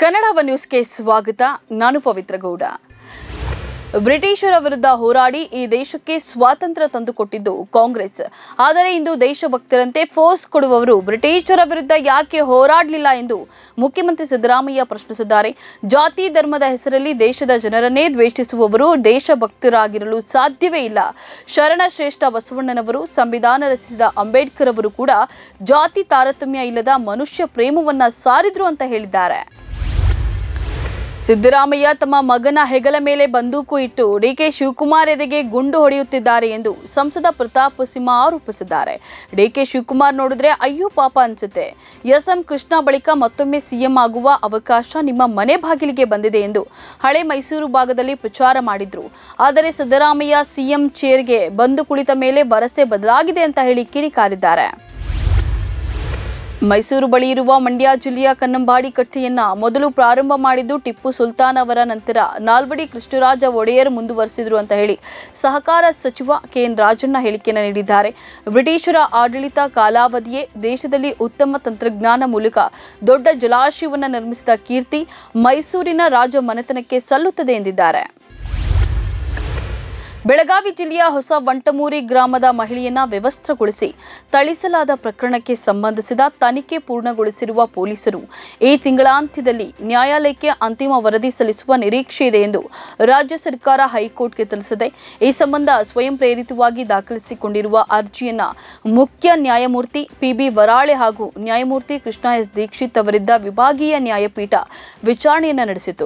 ಕನ್ನಡ ನ್ಯೂಸ್ಗೆ ಸ್ವಾಗತ. ನಾನು ಪವಿತ್ರ ಗೌಡ. ಬ್ರಿಟಿಷರ ವಿರುದ್ಧ ಹೋರಾಡಿ ಈ ದೇಶಕ್ಕೆ ಸ್ವಾತಂತ್ರ್ಯ ತಂದುಕೊಟ್ಟಿದ್ದು ಕಾಂಗ್ರೆಸ್. ಆದರೆ ಇಂದು ದೇಶಭಕ್ತರಂತೆ ಫೋರ್ಸ್ ಕೊಡುವವರು ಬ್ರಿಟಿಷರ ವಿರುದ್ಧ ಯಾಕೆ ಹೋರಾಡಲಿಲ್ಲ ಎಂದು ಮುಖ್ಯಮಂತ್ರಿ ಸಿದ್ದರಾಮಯ್ಯ ಪ್ರಶ್ನಿಸಿದ್ದಾರೆ. ಜಾತಿ ಧರ್ಮದ ಹೆಸರಲ್ಲಿ ದೇಶದ ಜನರನ್ನೇ ದ್ವೇಷಿಸುವವರು ದೇಶಭಕ್ತರಾಗಿರಲು ಸಾಧ್ಯವೇ ಇಲ್ಲ. ಶರಣ ಶ್ರೇಷ್ಠ ಬಸವಣ್ಣನವರು, ಸಂವಿಧಾನ ರಚಿಸಿದ ಅಂಬೇಡ್ಕರ್ ಅವರು ಕೂಡ ಜಾತಿ ತಾರತಮ್ಯ ಇಲ್ಲದ ಮನುಷ್ಯ ಪ್ರೇಮವನ್ನ ಸಾರಿದ್ರು ಅಂತ ಹೇಳಿದ್ದಾರೆ. ಸಿದ್ದರಾಮಯ್ಯ ತಮ್ಮ ಮಗನ ಹೆಗಲ ಮೇಲೆ ಬಂದೂಕು ಇಟ್ಟು ಡಿಕೆ ಶಿವಕುಮಾರ್ ಎದೆಗೆ ಗುಂಡು ಹೊಡೆಯುತ್ತಿದ್ದಾರೆ ಎಂದು ಸಂಸದ ಪ್ರತಾಪ್ ಸಿಂಹ ಆರೋಪಿಸಿದ್ದಾರೆ. ಡಿಕೆ ಶಿವಕುಮಾರ್ ನೋಡಿದ್ರೆ ಅಯ್ಯೋ ಪಾಪ ಅನ್ಸುತ್ತೆ. ಎಸ್ಎಂ ಕೃಷ್ಣ ಬಳಿಕ ಮತ್ತೊಮ್ಮೆ ಸಿಎಂ ಆಗುವ ಅವಕಾಶ ನಿಮ್ಮ ಮನೆ ಬಾಗಿಲಿಗೆ ಬಂದಿದೆ ಎಂದು ಹಳೆ ಮೈಸೂರು ಭಾಗದಲ್ಲಿ ಪ್ರಚಾರ ಮಾಡಿದ್ರು. ಆದರೆ ಸಿದ್ದರಾಮಯ್ಯ ಸಿಎಂ ಚೇರ್ಗೆ ಬಂದು ಕುಳಿತ ಮೇಲೆ ಭರವಸೆ ಬದಲಾಗಿದೆ ಅಂತ ಹೇಳಿ ಕಿಡಿಕಾರಿದ್ದಾರೆ. ಮೈಸೂರು ಬಳಿ ಇರುವ ಮಂಡ್ಯ ಜಿಲ್ಲೆಯ ಕನ್ನಂಬಾಡಿ ಕಟ್ಟೆಯನ್ನ ಮೊದಲು ಪ್ರಾರಂಭ ಮಾಡಿದ್ದು ಟಿಪ್ಪು ಸುಲ್ತಾನ್ ಅವರ ನಂತರ ನಾಲ್ವಡಿ ಕೃಷ್ಣರಾಜ ಒಡೆಯರ್ ಮುಂದುವರೆಸಿದ್ರು ಅಂತ ಹೇಳಿ ಸಹಕಾರ ಸಚಿವ ಕೆಎನ್ ರಾಜಣ್ಣ ಹೇಳಿಕೆಯನ್ನು ನೀಡಿದ್ದಾರೆ. ಬ್ರಿಟಿಷರ ಆಡಳಿತ ಕಾಲಾವಧಿಯೇ ದೇಶದಲ್ಲಿ ಉತ್ತಮ ತಂತ್ರಜ್ಞಾನ ಮೂಲಕ ದೊಡ್ಡ ಜಲಾಶಯವನ್ನು ನಿರ್ಮಿಸಿದ ಕೀರ್ತಿ ಮೈಸೂರಿನ ರಾಜ ಮನೆತನಕ್ಕೆ ಸಲ್ಲುತ್ತದೆ ಎಂದಿದ್ದಾರೆ. ಬೆಳಗಾವಿ ಜಿಲ್ಲೆಯ ಹೊಸ ವಂಟಮೂರಿ ಗ್ರಾಮದ ಮಹಿಳೆಯನ್ನ ವ್ಯವಸ್ಥೆಗೊಳಿಸಿ ಥಳಿಸಲಾದ ಪ್ರಕರಣಕ್ಕೆ ಸಂಬಂಧಿಸಿದ ತನಿಖೆ ಪೂರ್ಣಗೊಳಿಸಿರುವ ಪೊಲೀಸರು ಈ ತಿಂಗಳಾಂತ್ಯದಲ್ಲಿ ನ್ಯಾಯಾಲಯಕ್ಕೆ ಅಂತಿಮ ವರದಿ ಸಲ್ಲಿಸುವ ನಿರೀಕ್ಷೆ ಇದೆ ಎಂದು ರಾಜ್ಯ ಸರ್ಕಾರ ಹೈಕೋರ್ಟ್ಗೆ ತಿಳಿಸಿದೆ. ಈ ಸಂಬಂಧ ಸ್ವಯಂ ಪ್ರೇರಿತವಾಗಿ ದಾಖಲಿಸಿಕೊಂಡಿರುವ ಅರ್ಜಿಯನ್ನ ಮುಖ್ಯ ನ್ಯಾಯಮೂರ್ತಿ ಪಿಬಿ ವರಾಳೆ ಹಾಗೂ ನ್ಯಾಯಮೂರ್ತಿ ಕೃಷ್ಣ ಎಸ್ ದೀಕ್ಷಿತ್ ಅವರಿದ್ದ ವಿಭಾಗೀಯ ನ್ಯಾಯಪೀಠ ವಿಚಾರಣೆಯನ್ನು ನಡೆಸಿತು.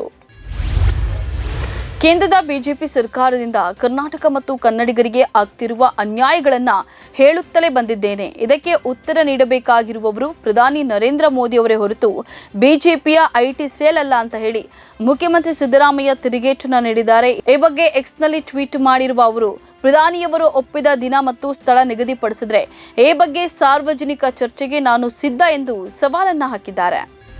ಕೇಂದ್ರದ ಬಿಜೆಪಿ ಸರ್ಕಾರದಿಂದ ಕರ್ನಾಟಕ ಮತ್ತು ಕನ್ನಡಿಗರಿಗೆ ಆಗ್ತಿರುವ ಅನ್ಯಾಯಗಳನ್ನು ಹೇಳುತ್ತಲೇ ಬಂದಿದ್ದೇನೆ. ಇದಕ್ಕೆ ಉತ್ತರ ನೀಡಬೇಕಾಗಿರುವವರು ಪ್ರಧಾನಿ ನರೇಂದ್ರ ಮೋದಿ ಅವರೇ ಹೊರತು ಬಿಜೆಪಿಯ ಐಟಿ ಸೆಲ್ ಅಲ್ಲ ಅಂತ ಹೇಳಿ ಮುಖ್ಯಮಂತ್ರಿ ಸಿದ್ದರಾಮಯ್ಯ ತಿರುಗೇಟನ್ನು ನೀಡಿದ್ದಾರೆ. ಈ ಬಗ್ಗೆ ಎಕ್ಸ್ನಲ್ಲಿ ಟ್ವೀಟ್ ಮಾಡಿರುವ ಅವರು, ಪ್ರಧಾನಿಯವರು ಒಪ್ಪಿದ ದಿನ ಮತ್ತು ಸ್ಥಳ ನಿಗದಿಪಡಿಸಿದ್ರೆ ಈ ಬಗ್ಗೆ ಸಾರ್ವಜನಿಕ ಚರ್ಚೆಗೆ ನಾನು ಸಿದ್ಧ ಎಂದು ಸವಾಲನ್ನ ಹಾಕಿದ್ದಾರೆ.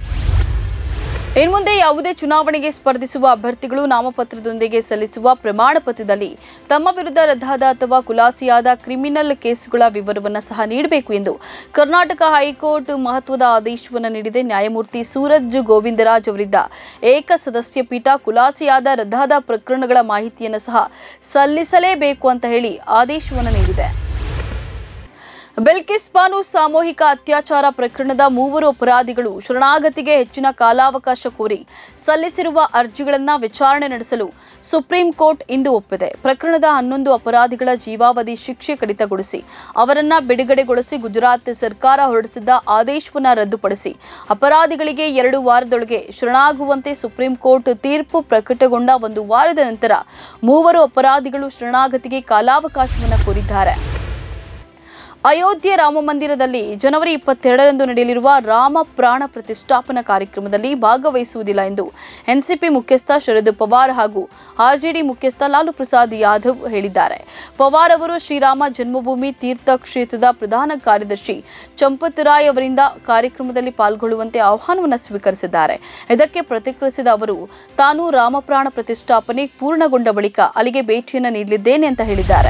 ಇನ್ನು ಮುಂದೆ ಯಾವುದೇ ಚುನಾವಣೆಗೆ ಸ್ಪರ್ಧಿಸುವ ಅಭ್ಯರ್ಥಿಗಳು ನಾಮಪತ್ರದೊಂದಿಗೆ ಸಲ್ಲಿಸುವ ಪ್ರಮಾಣ ಪತ್ರದಲ್ಲಿ ತಮ್ಮ ವಿರುದ್ಧ ರದ್ದಾದ ಅಥವಾ ಖುಲಾಸೆಯಾದ ಕ್ರಿಮಿನಲ್ ಕೇಸುಗಳ ವಿವರವನ್ನು ಸಹ ನೀಡಬೇಕು ಎಂದು ಕರ್ನಾಟಕ ಹೈಕೋರ್ಟ್ ಮಹತ್ವದ ಆದೇಶವನ್ನು ನೀಡಿದೆ. ನ್ಯಾಯಮೂರ್ತಿ ಸೂರಜ್ ಗೋವಿಂದರಾಜ್ ಅವರಿದ್ದ ಏಕಸದಸ್ಯ ಪೀಠ ಖುಲಾಸೆಯಾದ ರದ್ದಾದ ಪ್ರಕರಣಗಳ ಮಾಹಿತಿಯನ್ನು ಸಹ ಸಲ್ಲಿಸಲೇಬೇಕು ಅಂತ ಹೇಳಿ ಆದೇಶವನ್ನು ನೀಡಿದೆ. ಬಿಲ್ಕಿಸ್ ಬಾನು ಸಾಮೂಹಿಕ ಅತ್ಯಾಚಾರ ಪ್ರಕರಣದ 3 ಅಪರಾಧಿಗಳು ಶರಣಾಗತಿಗೆ ಹೆಚ್ಚಿನ ಕಾಲಾವಕಾಶ ಕೋರಿ ಸಲ್ಲಿಸಿರುವ ಅರ್ಜಿಗಳನ್ನು ವಿಚಾರಣೆ ನಡೆಸಲು ಸುಪ್ರೀಂ ಕೋರ್ಟ್ ಇಂದು ಒಪ್ಪಿದೆ. ಪ್ರಕರಣದ 11 ಅಪರಾಧಿಗಳ ಜೀವಾವಧಿ ಶಿಕ್ಷೆ ಕಡಿತಗೊಳಿಸಿ ಅವರನ್ನ ಬಿಡುಗಡೆಗೊಳಿಸಿ ಗುಜರಾತ್ ಸರ್ಕಾರ ಹೊರಡಿಸಿದ್ದ ಆದೇಶವನ್ನು ರದ್ದುಪಡಿಸಿ ಅಪರಾಧಿಗಳಿಗೆ 2 ವಾರದೊಳಗೆ ಶರಣಾಗುವಂತೆ ಸುಪ್ರೀಂ ಕೋರ್ಟ್ ತೀರ್ಪು ಪ್ರಕಟಗೊಂಡ 1 ವಾರದ ನಂತರ 3 ಅಪರಾಧಿಗಳು ಶರಣಾಗತಿಗೆ ಕಾಲಾವಕಾಶವನ್ನು ಕೋರಿದ್ದಾರೆ. ಅಯೋಧ್ಯೆ ರಾಮ ಮಂದಿರದಲ್ಲಿ ಜನವರಿ 22ರಂದು ನಡೆಯಲಿರುವ ರಾಮ ಪ್ರಾಣ ಪ್ರತಿಷ್ಠಾಪನಾ ಕಾರ್ಯಕ್ರಮದಲ್ಲಿ ಭಾಗವಹಿಸುವುದಿಲ್ಲ ಎಂದು ಎನ್ಸಿಪಿ ಮುಖ್ಯಸ್ಥ ಶರದ್ ಪವಾರ್ ಹಾಗೂ ಆರ್ಜೆಡಿ ಮುಖ್ಯಸ್ಥ ಲಾಲು ಪ್ರಸಾದ್ ಯಾದವ್ ಹೇಳಿದ್ದಾರೆ. ಪವಾರ್ ಅವರು ಶ್ರೀರಾಮ ಜನ್ಮಭೂಮಿ ತೀರ್ಥ ಕ್ಷೇತ್ರದ ಪ್ರಧಾನ ಕಾರ್ಯದರ್ಶಿ ಚಂಪತ್ ರಾಯ್ ಅವರಿಂದ ಕಾರ್ಯಕ್ರಮದಲ್ಲಿ ಪಾಲ್ಗೊಳ್ಳುವಂತೆ ಆಹ್ವಾನವನ್ನು ಸ್ವೀಕರಿಸಿದ್ದಾರೆ. ಇದಕ್ಕೆ ಪ್ರತಿಕ್ರಿಯಿಸಿದ ಅವರು, ತಾನು ರಾಮ ಪ್ರಾಣ ಪ್ರತಿಷ್ಠಾಪನೆ ಪೂರ್ಣಗೊಂಡ ಬಳಿಕ ಅಲ್ಲಿಗೆ ಭೇಟಿಯನ್ನು ನೀಡಲಿದ್ದೇನೆ ಅಂತ ಹೇಳಿದ್ದಾರೆ.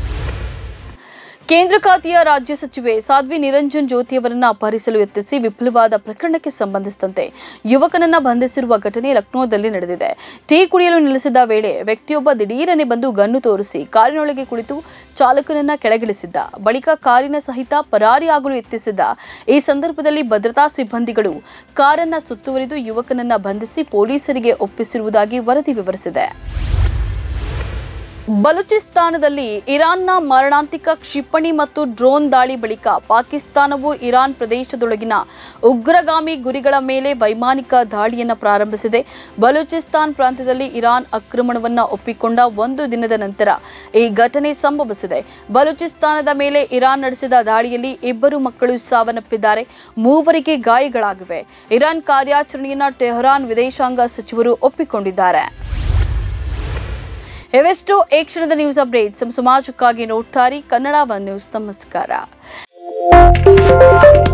ಕೇಂದ್ರ ಖಾತೆಯ ರಾಜ್ಯ ಸಚಿವೆ ಸಾಧ್ವಿ ನಿರಂಜನ್ ಜ್ಯೋತಿ ಅವರನ್ನು ಅಪಹರಿಸಲು ಯತ್ನಿಸಿ ವಿಫಲವಾದ ಪ್ರಕರಣಕ್ಕೆ ಸಂಬಂಧಿಸಿದಂತೆ ಯುವಕನನ್ನ ಬಂಧಿಸಿರುವ ಘಟನೆ ಲಕ್ನೋದಲ್ಲಿ ನಡೆದಿದೆ. ಟೀ ಕುಡಿಯಲು ನಿಲ್ಲಿಸಿದ ವೇಳೆ ವ್ಯಕ್ತಿಯೊಬ್ಬ ದಿಢೀರನೆ ಬಂದು ಗನ್ನು ತೋರಿಸಿ ಕಾರಿನೊಳಗೆ ಕುಳಿತು ಚಾಲಕನನ್ನ ಕೆಳಗಿಳಿಸಿದ್ದ. ಬಳಿಕ ಕಾರಿನ ಸಹಿತ ಪರಾರಿಯಾಗಲು ಯತ್ನಿಸಿದ್ದ. ಈ ಸಂದರ್ಭದಲ್ಲಿ ಭದ್ರತಾ ಸಿಬ್ಬಂದಿಗಳು ಕಾರನ್ನ ಸುತ್ತುವರಿದು ಯುವಕನನ್ನ ಬಂಧಿಸಿ ಪೊಲೀಸರಿಗೆ ಒಪ್ಪಿಸಿರುವುದಾಗಿ ವರದಿ ವಿವರಿಸಿದೆ. ಬಲೂಚಿಸ್ತಾನದಲ್ಲಿ ಇರಾನ್ನ ಮಾರಣಾಂತಿಕ ಕ್ಷಿಪಣಿ ಮತ್ತು ಡ್ರೋನ್ ದಾಳಿ ಬಳಿಕ ಪಾಕಿಸ್ತಾನವು ಇರಾನ್ ಪ್ರದೇಶದೊಳಗಿನ ಉಗ್ರಗಾಮಿ ಗುರಿಗಳ ಮೇಲೆ ವೈಮಾನಿಕ ದಾಳಿಯನ್ನು ಪ್ರಾರಂಭಿಸಿದೆ. ಬಲೂಚಿಸ್ತಾನ್ ಪ್ರಾಂತ್ಯದಲ್ಲಿ ಇರಾನ್ ಆಕ್ರಮಣವನ್ನು ಒಪ್ಪಿಕೊಂಡ 1 ದಿನದ ನಂತರ ಈ ಘಟನೆ ಸಂಭವಿಸಿದೆ. ಬಲೂಚಿಸ್ತಾನದ ಮೇಲೆ ಇರಾನ್ ನಡೆಸಿದ ದಾಳಿಯಲ್ಲಿ 2 ಮಕ್ಕಳು ಸಾವನ್ನಪ್ಪಿದ್ದಾರೆ, 3 ಗಾಯಗಳಾಗಿವೆ. ಇರಾನ್ ಕಾರ್ಯಾಚರಣೆಯನ್ನು ಟೆಹರಾನ್ ವಿದೇಶಾಂಗ ಸಚಿವರು ಒಪ್ಪಿಕೊಂಡಿದ್ದಾರೆ. ಇವೆಷ್ಟು ಈ ಕ್ಷಣದ ನ್ಯೂಸ್ ಅಪ್ಡೇಟ್ಸ್. ಸಮಾಜಕ್ಕಾಗಿ ನೋಡ್ತಾರೆ ಕನ್ನಡ ನ್ಯೂಸ್. ನಮಸ್ಕಾರ.